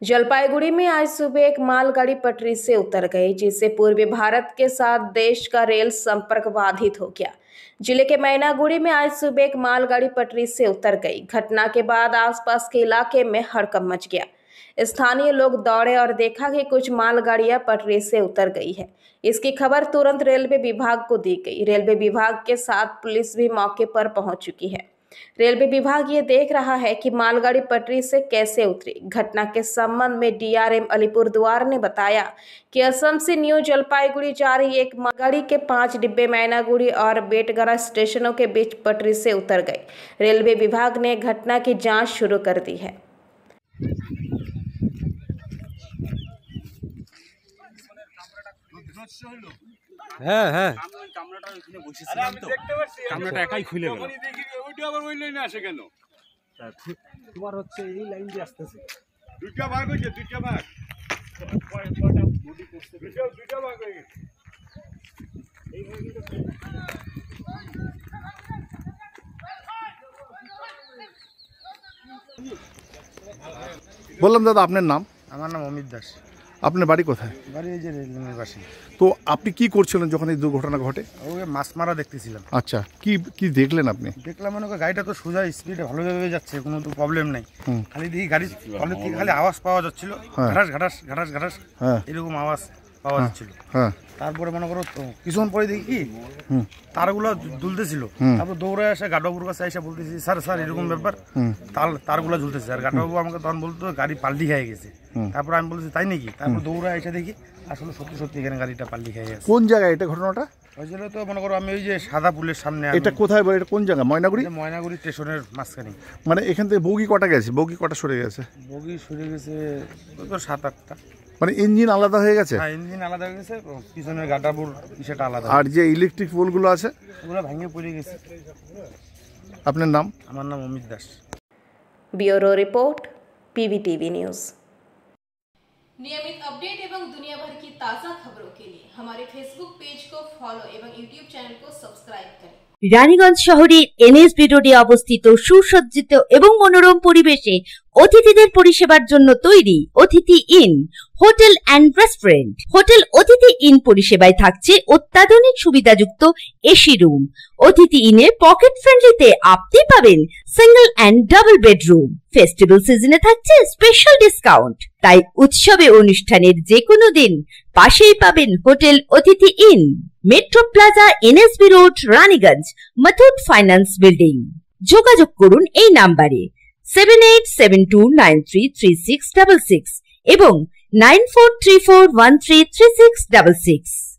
जलपाईगुड़ी में आज सुबह एक मालगाड़ी पटरी से उतर गई, जिससे पूर्वी भारत के साथ देश का रेल संपर्क बाधित हो गया। जिले के मैनागुड़ी में आज सुबह एक मालगाड़ी पटरी से उतर गई। घटना के बाद आसपास के इलाके में हड़कंप मच गया। स्थानीय लोग दौड़े और देखा कि कुछ मालगाड़ियां पटरी से उतर गई है। इसकी खबर तुरंत रेलवे विभाग को दी गई। रेलवे विभाग के साथ पुलिस भी मौके पर पहुंच चुकी है। रेलवे विभाग ये देख रहा है कि मालगाड़ी पटरी से कैसे उतरी। घटना के संबंध में डीआरएम अलीपुरद्वार ने बताया कि असम से न्यू जलपाईगुड़ी जा रही एक मालगाड़ी के 5 डिब्बे मैनागुड़ी और बेटगरा स्टेशनों के बीच पटरी से उतर गए। रेलवे विभाग ने घटना की जांच शुरू कर दी है। হ্যাঁ হ্যাঁ কামরাটা ওইখানে বসেছিলাম তো কামরাটা একাই খুলে গেল ওইটা আবার ওই লাইনে আসে কেন তোমার হচ্ছে এই লাইন দিয়ে আসতেছে দুইটা ভাগ হইছে দুইটা ভাগ কয়টা বডি করতে দুইটা ভাগ হয়ে গেছে এই হয়ে গেছে বললাম দাদা আপনার নাম? আমার নাম অমিত দাস। আপনার বাড়ি কোথায়? বাড়ি এই যে রেললাইনের পাশে। তো আপনি কি করছিলেন যখন এই দুর্ঘটনা ঘটে? ওকে মাছ মারা দেখতেছিলাম। আচ্ছা, কি কি দেখলেন আপনি? দেখলাম মনে করি গাড়িটা তো সোজা স্পিডে ভালোভাবে যাচ্ছে, কোনো তো প্রবলেম নাই। খালি দেখি গাড়ি তলে থেকে খালি আওয়াজ পাওয়া যাচ্ছিল, ঘাটাস ঘাটাস ঘাটাস ঘাটাস এরকম আওয়াজ পাওয়া যাচ্ছিল। তারপরে মনে করো কিছুক্ষণ পরে দেখি কি তারগুলো দুলতেছিল। তারপর দৌড়ে আসে গাডবাবুর কাছে এসে বলতেছি, স্যার স্যার এরকম ব্যাপার, তারগুলো ঝুলতেছে। আর গাডবাবু আমাকে তখন বলতো গাড়ি পাল্টি খেয়ে গেছে। তারপর আমি বলছি তাই নাকি? তারপর দৌড়ে এসে দেখি আসলে সত্যি সত্যি এখানে গাড়িটা পাল্টি খেয়ে গেছে। কোন জায়গায় এটা ঘটনাটা হয়েছিল? তো মনে করো আমি ওই যে সাদা পুলের সামনে। এটা কোথায় বলে? এটা কোন জায়গা? ময়নাগুড়ি? ময়নাগুড়ি স্টেশনের মাঝখানে। মানে এখান থেকে বগি কটা গেছে? বগি কটা সরে গেছে? বগি সরে গেছে তো 7-8টা। মানে ইঞ্জিন আলাদা হয়ে গেছে? হ্যাঁ, ইঞ্জিন আলাদা হয়ে গেছে, পিছনের গাডাবুর সেটা আলাদা। আর যে ইলেকট্রিক পোলগুলো আছে ওগুলো ভেঙে পড়ে গেছে। আপনার নাম? আমার নাম Amit Das. Bureau report PBTV news. नियमित अपडेट एवं दुनिया भर की ताज़ा खबरों के लिए हमारे फेसबुक पेज को फॉलो एवं यूट्यूब चैनल को सब्सक्राइब करें। রানীগঞ্জ শহরের NSB রোডে অবস্থিত সুসজ্জিত এবং মনোরম পরিবেশে অতিথিদের পরিষেবার জন্য তৈরি Atithi inn hotel and restaurant. Hotel Atithi inn পরিষেবায় থাকছে অত্যাধুনিক সুবিধাযুক্ত এসি রুম। অতিথি ইনে পকেট ফ্রেন্ডলিতে আপনি পাবেন single and double bedroom. Festival সিজনে থাকছে স্পেশাল ডিসকাউন্ট। তাই উৎসবে অনুষ্ঠানের যে কোনো দিন পাশেই পাবেন hotel Atithi inn, metro plaza, NSB road, Raniganj, Muthoot finance building. যোগাযোগ করুন এই নাম্বারে 7872933666 এবং 9434133666।